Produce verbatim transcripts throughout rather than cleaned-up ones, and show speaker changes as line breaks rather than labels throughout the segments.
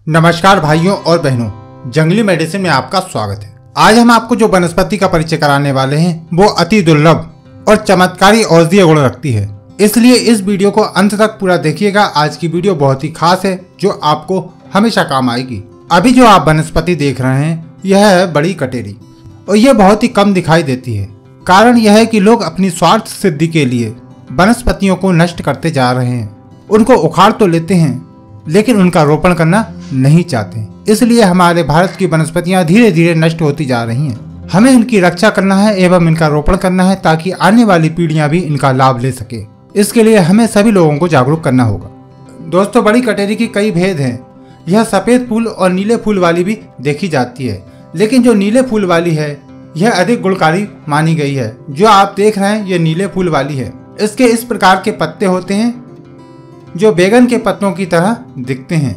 नमस्कार भाइयों और बहनों, जंगली मेडिसिन में आपका स्वागत है। आज हम आपको जो वनस्पति का परिचय कराने वाले हैं वो अति दुर्लभ और चमत्कारी औषधीय गुण रखती है, इसलिए इस वीडियो को अंत तक पूरा देखिएगा। आज की वीडियो बहुत ही खास है जो आपको हमेशा काम आएगी। अभी जो आप वनस्पति देख रहे हैं यह है बड़ी कटेरी और यह बहुत ही कम दिखाई देती है। कारण यह है कि लोग अपनी स्वार्थ सिद्धि के लिए वनस्पतियों को नष्ट करते जा रहे हैं। उनको उखाड़ तो लेते हैं लेकिन उनका रोपण करना नहीं चाहते। इसलिए हमारे भारत की वनस्पतियां धीरे धीरे नष्ट होती जा रही हैं। हमें इनकी रक्षा करना है एवं इनका रोपण करना है ताकि आने वाली पीढ़ियां भी इनका लाभ ले सके। इसके लिए हमें सभी लोगों को जागरूक करना होगा। दोस्तों, बड़ी कटेरी के कई भेद हैं। यह सफेद फूल और नीले फूल वाली भी देखी जाती है, लेकिन जो नीले फूल वाली है यह अधिक गुणकारी मानी गई है। जो आप देख रहे हैं यह नीले फूल वाली है। इसके इस प्रकार के पत्ते होते हैं जो बैगन के पत्तों की तरह दिखते हैं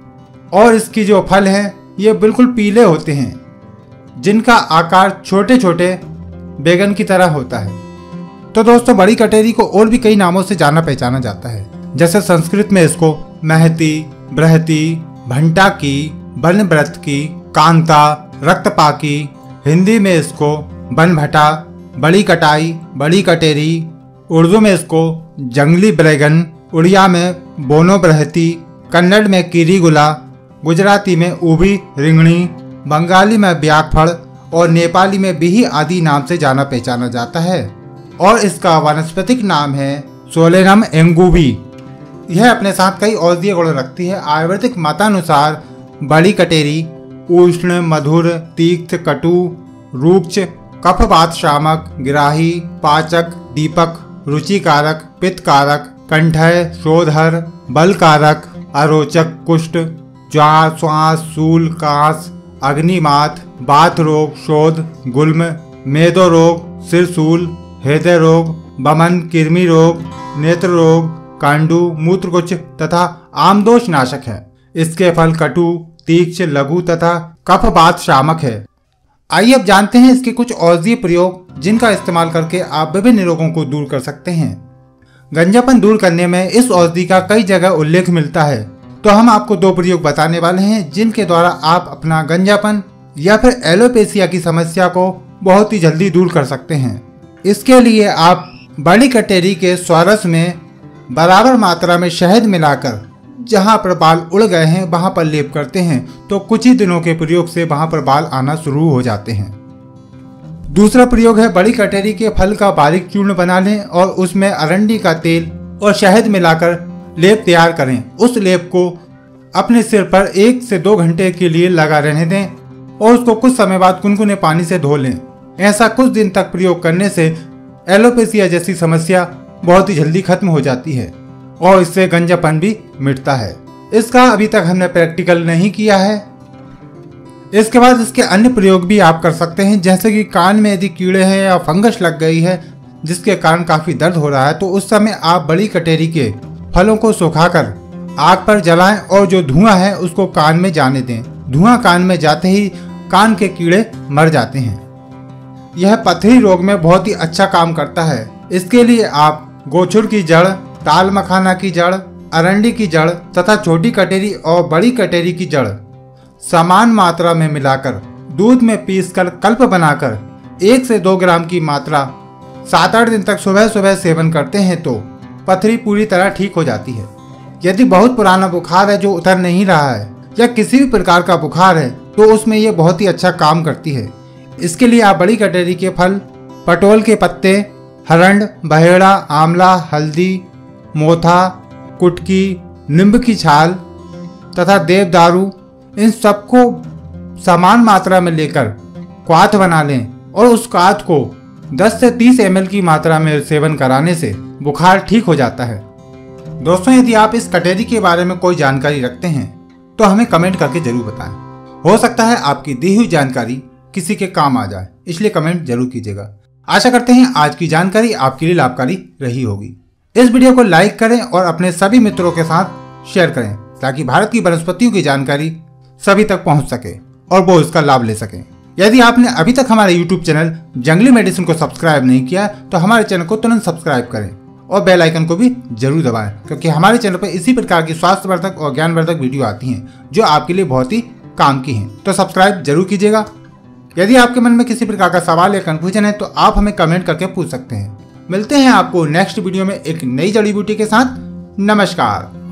और इसकी जो फल है ये बिल्कुल पीले होते हैं जिनका आकार छोटे छोटे बैगन की तरह होता है। तो दोस्तों, बड़ी कटेरी को और भी कई नामों से जाना पहचाना जाता है, जैसे संस्कृत में इसको महती, बृहति, भंटाकी, बनव्रतकी, कांता, रक्तपाकी, हिंदी में इसको बनभटा, बड़ी कटाई, बड़ी कटेरी, उर्दू में इसको जंगली बैगन, उड़िया में बोनो बृहति, कन्नड़ में कीरीगुला, गुजराती में ऊभी रिंगणी, बंगाली में ब्याकफड़ और नेपाली में बिही आदि नाम से जाना पहचाना जाता है। और इसका वानस्पतिक नाम है सोलेनम एंगूवी। यह अपने साथ कई औषधीय गुण रखती है। आयुर्वेदिक मतानुसार बड़ी कटेरी उष्ण, मधुर, तीक्त, कटु, रूक्ष, कफवात शामक, गिराही, पाचक, दीपक, रुचिकारक, पित्तकारक, कंठय, शोधर, बलकारक, अरोचक, कुष्ठ, ज्वार, श्वास, शूल, कास, अग्निमात, बात रोग, शोध, गुल्म, मेदो रोग, सिरसूल, हृदय रोग, बमन, कृमि रोग, नेत्र रोग, कांडू, मूत्रकुच तथा आमदोष नाशक है। इसके फल कटु, तीक्ष्ण, लघु तथा कफवात शामक है। आइए अब जानते हैं इसके कुछ औषधीय प्रयोग जिनका इस्तेमाल करके आप विभिन्न रोगों को दूर कर सकते हैं। गंजापन दूर करने में इस औषधि का कई जगह उल्लेख मिलता है, तो हम आपको दो प्रयोग बताने वाले हैं जिनके द्वारा आप अपना गंजापन या फिर एलोपेशिया की समस्या को बहुत ही जल्दी दूर कर सकते हैं। इसके लिए आप बड़ी कटेरी के स्वारस में बराबर मात्रा में शहद मिलाकर जहां पर बाल उड़ गए हैं वहां पर लेप करते हैं, तो कुछ ही दिनों के प्रयोग से वहां पर बाल आना शुरू हो जाते हैं। दूसरा प्रयोग है बड़ी कटेरी के फल का बारीक चूर्ण बना लें और उसमें अरंडी का तेल और शहद मिलाकर लेप तैयार करें। उस लेप को अपने सिर पर एक से दो घंटे के लिए लगा रहने दें और उसको कुछ समय बाद कुनकुने पानी से धो लें। ऐसा कुछ दिन तक प्रयोग करने से एलोपेशिया जैसी समस्या बहुत ही जल्दी खत्म हो जाती है और इससे गंजापन भी मिटता है। इसका अभी तक हमने प्रैक्टिकल नहीं किया है। इसके बाद इसके अन्य प्रयोग भी आप कर सकते हैं, जैसे कि कान में यदि कीड़े हैं या फंगस लग गई है जिसके कारण काफी दर्द हो रहा है, तो उस समय आप बड़ी कटेरी के फलों को सुखाकर आग पर जलाएं और जो धुआं है उसको कान में जाने दें। धुआं कान में जाते ही कान के कीड़े मर जाते हैं। यह पथरी रोग में बहुत ही अच्छा काम करता है। इसके लिए आप गोछुर की जड़, ताल मखाना की जड़, अरंडी की जड़ तथा छोटी कटेरी और बड़ी कटेरी की जड़ समान मात्रा में मिलाकर दूध में पीसकर कल्प बनाकर एक से दो ग्राम की मात्रा सात आठ दिन तक सुबह सुबह सेवन करते हैं तो पथरी पूरी तरह ठीक हो जाती है। यदि बहुत पुराना बुखार है जो उतर नहीं रहा है या किसी भी प्रकार का बुखार है तो उसमें यह बहुत ही अच्छा काम करती है। इसके लिए आप बड़ी कटेरी के फल, पटोल के पत्ते, हरंड, बहेड़ा, आंवला, हल्दी, मोथा, कुटकी, नींब की छाल तथा देवदारू, इन सबको समान मात्रा में लेकर क्वाथ बना लें और उस क्वाथ को दस से तीस एम एल की मात्रा में सेवन कराने से बुखार ठीक हो जाता है। दोस्तों, यदि आप इस कटेरी के बारे में कोई जानकारी रखते हैं तो हमें कमेंट करके जरूर बताएं। हो सकता है आपकी दी हुई जानकारी किसी के काम आ जाए, इसलिए कमेंट जरूर कीजिएगा। आशा करते हैं आज की जानकारी आपके लिए लाभकारी रही होगी। इस वीडियो को लाइक करें और अपने सभी मित्रों के साथ शेयर करें ताकि भारत की वनस्पतियों की जानकारी सभी तक पहुंच सके और वो इसका लाभ ले सकें। यदि आपने अभी तक हमारे यूट्यूब चैनल जंगली मेडिसिन को सब्सक्राइब नहीं किया तो हमारे चैनल को तुरंत सब्सक्राइब करें और बेल आइकन को भी जरूर दबाएं, क्योंकि हमारे चैनल पर इसी प्रकार की स्वास्थ्यवर्धक और ज्ञानवर्धक वीडियो आती हैं जो आपके लिए बहुत ही काम की हैं। तो सब्सक्राइब जरूर कीजिएगा। यदि आपके मन में किसी प्रकार का सवाल या कंफ्यूजन है तो आप हमें कमेंट करके पूछ सकते हैं। मिलते हैं आपको नेक्स्ट वीडियो में एक नई जड़ी बूटी के साथ। नमस्कार।